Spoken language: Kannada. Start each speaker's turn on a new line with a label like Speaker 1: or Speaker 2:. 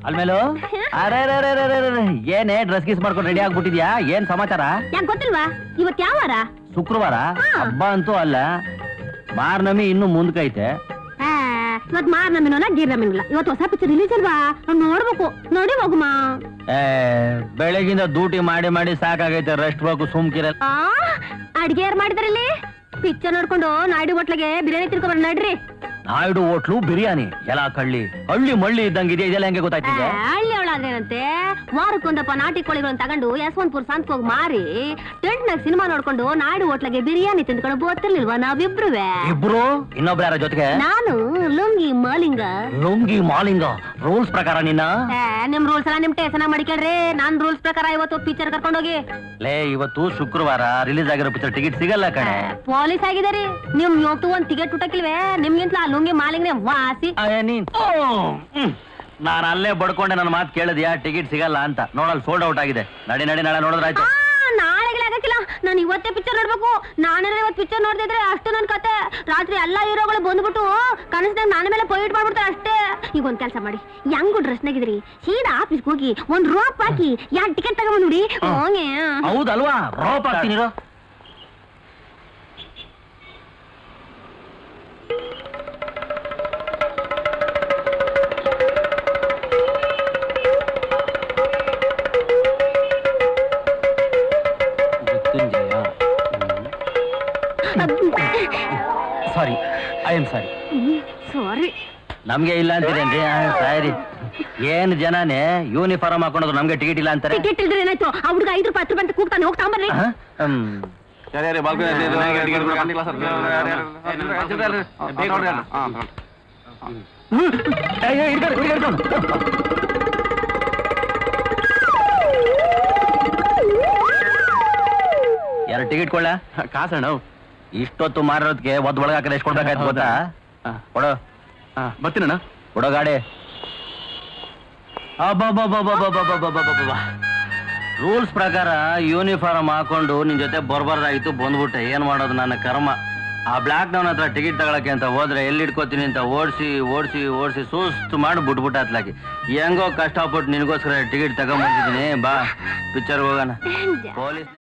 Speaker 1: ಅಲ್ಮೇಲು ಅರೆ ಏನೇ ಡ್ರೆಸ್ ಗೀಸ್ ಮಾಡ್ಕೊಂಡು ರೆಡಿ ಆಗ್ಬಿಟ್ಟಿದ್ಯಾ? ಏನ್ ಸಮಾಚಾರ?
Speaker 2: ಯಾಕೆ ಗೊತ್ತಿಲ್ವಾ? ಇವತ್ ಯಾವ ವಾರ?
Speaker 1: ಶುಕ್ರವಾರ. ಹಬ್ಬ ಅಂತೂ ಅಲ್ಲ, ಮಾರ್ನಮಿ ಇನ್ನು ಮುಂದಕೈತೆ.
Speaker 2: ಇವತ್ ಮಾರ್ನಮಿನೋನ ಗೀರ್ನಮಿನಲ್ಲ. ಇವತ್ತು ಹೊಸ ಪಿಕ್ಚರ್ ರಿಲೀಸ್ ಅಲ್ವಾ, ನೋಡ್ಬೇಕು. ನೋಡಿ ಹೋಗುಮ.
Speaker 1: ಬೆಳಗಿಂದ ಡ್ಯೂಟಿ ಮಾಡಿ ಮಾಡಿ ಸಾಕಾಗೈತೆ, ರೆಸ್ಟ್ ಬೇಕು, ಸುಮ್ಕಿರಲ್ಲ.
Speaker 2: ಅಡ್ಗೆ ಯಾರು ಮಾಡಿದ್ರಲ್ಲಿ? ಪಿಕ್ಚರ್ ನೋಡ್ಕೊಂಡು ನಾಯ್ಡು ಹೋಟ್ಲಿಗೆ ಬಿರಿಯಾನಿ ತಿನ್ಕೊಂಡ್ ನಡ್ರಿ.
Speaker 1: ನಾಯ್ಡು ಹೋಟ್ಲು ಬಿರಿಯಾನಿ ಎಲ್ಲ ಕಳ್ಳಿ ಹಳ್ಳಿ ಮಳ್ಳಿ ಇದ್ದಂಗಿದೆ. ಇದೆಲ್ಲ ಹೆಂಗೆ ಗೊತ್ತಾಯ್ತಿದೆ?
Speaker 2: ಹಳ್ಳಿ ಅವಳಾದ್ರೇನಂತೆ, ವಾರಕ್ಕೊಂದಪ್ಪ ನಾಟಿ ಕೋಳಿಗಳನ್ನ ತಗೊಂಡು ಯಶವಂತಪುರ ಸಂತಕ್ಕೆ ಹೋಗಿ ಮಾರಿ ಟೆಂಟ್ ನಾಗ ಸಿನಿಮಾ ನೋಡ್ಕೊಂಡು ನಾಯ್ಡು ಹೋಟ್ಲಿಗೆ ಬಿರಿಯಾನಿ ತಿಂದ್ಕೊಂಡು ಬೋತಿರ್ಲಿಲ್ವಾ ನಾವಿಬ್ರುವೆ?
Speaker 1: ಇಬ್ರು? ಇನ್ನೊಬ್ರ ಯಾರ ಜೊತೆಗೆ?
Speaker 2: ನಾನು ಲುಂಗಿ ಮಾಲಿಂಗ.
Speaker 1: ಲುಂಗಿ ಮಾಲಿಂಗ ರೂಲ್ಸ್ ಪ್ರಕಾರ ನಿನ್ನ?
Speaker 2: ನಿಮ್ ರೂಲ್ಸ್ ಎಲ್ಲ ನಿಮ್ ಟೇಸನ ಮಾಡಿಕೇಳ್ರಿ. ನಾನ್ ರೂಲ್ಸ್ ಪ್ರಕಾರ ಇವತ್ತು ಪಿಕ್ಚರ್ ಕರ್ಕೊಂಡೋಗಿ.
Speaker 1: ಲೇ, ಇವತ್ತು ಶುಕ್ರವಾರ ರಿಲೀಸ್ ಆಗಿರೋ ಪಿಕ್ಚರ್ ಟಿಕೆಟ್ ಸಿಗಲ್ಲ ಕಣೆ.
Speaker 2: ಪೊಲೀಸ್ ಆಗಿದಾರಿ. ನಿಮ್ ಇವತ್ತು ಒಂದ್ ಟಿಕೆಟ್ ಊಟಕ್ಕಿಲ್ವೇ? ನಿಮ್ಗಿಂತ ಲುಂಗಿ ಮಾಲಿಂಗ್ನೆ ವಾಸಿ.
Speaker 1: ನಾನು ಅಲ್ಲೇ ಬಡ್ಕೊಂಡೆ ನನ್ನ ಮಾತು ಕೇಳಿದ್ಯಾ? ಟಿಕೆಟ್ ಸಿಗಲ್ಲ ಅಂತ. ನೋಡಲ್ ಸೋಲ್ಡ್ ಔಟ್ ಆಗಿದೆ. ನಡಿ ನಾಳೆ ನೋಡಿದ್ರಾಯ್ತು.
Speaker 2: ನಾಳೆಗೆ ಆಗಕ್ಕಿಲ್ಲ, ನಾನು ಇವತ್ತೇ ಪಿಕ್ಚರ್ ನೋಡ್ಬೇಕು. ನಾನೇನಾದ್ರೆ ಇವತ್ತು ಪಿಕ್ಚರ್ ನೋಡ್ದಿದ್ರೆ ಅಷ್ಟು ನನ್ ಕತೆ. ರಾತ್ರಿ ಎಲ್ಲಾ ಹೀರೋಗಳು ಬಂದ್ಬಿಟ್ಟು ಕನಸ್ನಾಗ ನನ್ನ ಮೇಲೆ ಪೊಯಿಟ್ ಮಾಡ್ಬಿಡ್ತಾರೆ ಅಷ್ಟೇ. ಈಗ ಒಂದ್ ಕೆಲಸ ಮಾಡಿ, ಹೆಂಗು ಡ್ರೆಸ್ನಾಗಿದ್ರಿ ಸೀದಾ ಆಫೀಸ್ಗೆ ಹೋಗಿ ಒಂದ್ ರೋಪ್ ಹಾಕಿ ಯಾರು ಟಿಕೆಟ್ ತಗೊಂಡ್ ನೋಡಿ.
Speaker 1: ಹೌದಲ್ವಾ? ರೋಪ್ ಹಾಕ್ತೀನಿ. Sorry, I am sorry.
Speaker 2: Sorry.
Speaker 1: ನಮ್ಗೆ ಇಲ್ಲ ಅಂತೀರೇನ್ರಿ? ಸಾರಿ. ಏನ್ ಜನನೇ ಯೂನಿಫಾರ್ಮ್ ಹಾಕೊಂಡ್ರು ನಮ್ಗೆ ಟಿಕೆಟ್ ಇಲ್ಲ ಅಂತಾರೆ.
Speaker 2: ಟಿಕೆಟ್ ಇಲ್ದ್ರೆ ಏನಾಯ್ತು? ಆ ಹುಡುಗ 5 ರೂಪಾಯಿ 10 ರೂಪಾಯಿ ಅಂತ ಕೂಗ್ತಾನೆ. ಹೋಗ್ತಾ ಬರ್ರಿ.
Speaker 1: ಎರಡು ಟಿಕೆಟ್ ಕೊಳ್ಳ ಕಾಸಣ್ಣ. ಇಷ್ಟೊತ್ತು ಮಾರೋದಕ್ಕೆ ಒದ್ ಒಳಗ ಹಾಕಿ ಎಷ್ಟು ಕೊಡ್ಬೇಕಾಯ್ತು ಗೊತ್ತಾ? ಕೊಡೋ. ಬರ್ತೀನಣ್ಣ. ಕೊಡೋ ಗಾಡಿ. ರೂಲ್ಸ್ ಪ್ರಕಾರ ಯೂನಿಫಾರ್ಮ್ ಹಾಕೊಂಡು ನಿನ್ ಜೊತೆ ಬರ್ಬಾರ್ದಾಗಿತ್ತು, ಬಂದ್ಬಿಟ್ಟೆ. ಏನ್ ಮಾಡೋದು ನನ್ನ ಕರ್ಮ. ಆ ಬ್ಲಾಕ್ ಡೌನ್ ಹತ್ರ ಟಿಕೆಟ್ ತಗೊಳಕ್ಕೆ ಅಂತ ಹೋದ್ರೆ ಎಲ್ಲಿ ಇಟ್ಕೋತೀನಿ ಅಂತ ಓಡಿಸಿ ಸುಸ್ತು ಮಾಡಿ ಬಿಟ್ಬಿಟ್ಟು ಹತ್ಲಾಕಿ. ಹೆಂಗೋ ಕಷ್ಟಪಟ್ಟು ನಿನ್ಗೋಸ್ಕರ ಟಿಕೆಟ್ ತಗೊಂಡ್ಬಂದಿದ್ದೀನಿ. ಬಾ ಪಿಕ್ಚರ್ ಹೋಗೋಣ. ಪೊಲೀಸ್